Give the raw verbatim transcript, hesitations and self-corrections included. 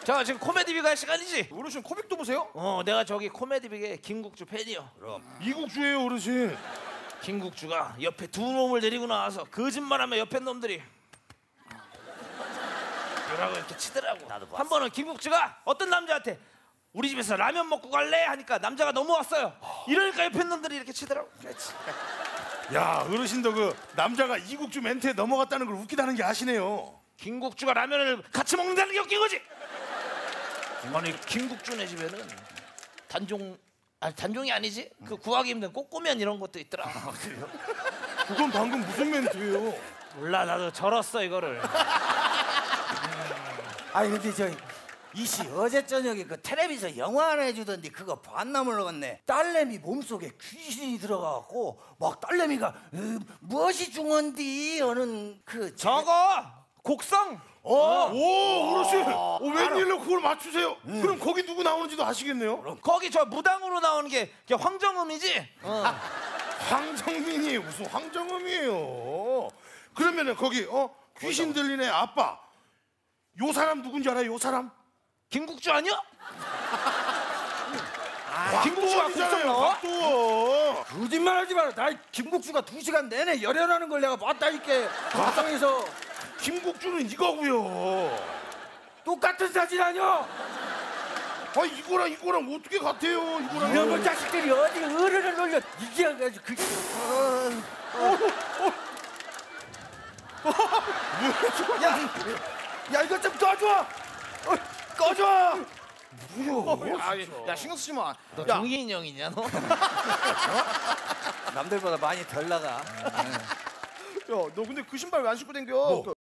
자, 지금 코미디 비가 할 시간이지? 어르신 코믹도 보세요? 어, 내가 저기 코미디 비의 김국주 팬이요. 그럼 이국주예요, 어르신. 김국주가 옆에 두 놈을 데리고 나와서 거짓말하면 옆에 놈들이 뭐라고 이렇게 치더라고. 한 번은 김국주가 어떤 남자한테 우리 집에서 라면 먹고 갈래? 하니까 남자가 넘어왔어요. 이러니까 옆에 놈들이 이렇게 치더라고. 그렇지. 야, 어르신도 그 남자가 이국주 멘트에 넘어갔다는 걸 웃기다는 게 아시네요. 김국주가 라면을 같이 먹는다는 게 웃긴 거지. 아니, 김국주네 집에는 단종, 아니 단종이 아니지? 그 구하기 힘든 꼬꼬면 이런 것도 있더라. 아, 그래요? 그건 방금 무슨 멘트예요? 몰라, 나도 절었어 이거를. 아니 근데 저 이씨 어제 저녁에 그 텔레비전 영화 하나 해주던데 그거 봤나 모르겠네. 딸내미 몸속에 귀신이 들어가갖고 막 딸내미가 으, 무엇이 중헌디 하는 그 저거 곡성. 어, 오, 어르신. 어, 웬일로 그걸 맞추세요? 음. 그럼 거기 누구 나오는지도 아시겠네요? 거기 저 무당으로 나오는 게 황정음이지? 어. 황정민이 무슨 황정음이에요? 그러면은 거기 어 귀신 들리네 아빠. 요 사람 누군지 알아요? 요 사람? 김국주 아니야? 아, 김국주가 곡성 나와? 박도원. 거짓말하지 마라. 나 김국주가 두 시간 내내 열연하는 걸 내가 봤다니까. 가상에서 김국주는 이거고요. 똑같은 사진 아니야? 아, 이거랑 이거랑 어떻게 같아요? 이거랑. 이놈의 자식들이 어디 어른을 놀려 이게 아주 그. 야, 야 이거 좀 꺼줘. 어, 꺼줘. 뭐야? 아, 야 신경 쓰지 마. 너 종이 인형이냐 너? 남들보다 많이 덜 나가. 야, 너 근데 그 신발 왜 안 신고 댕겨? 뭐?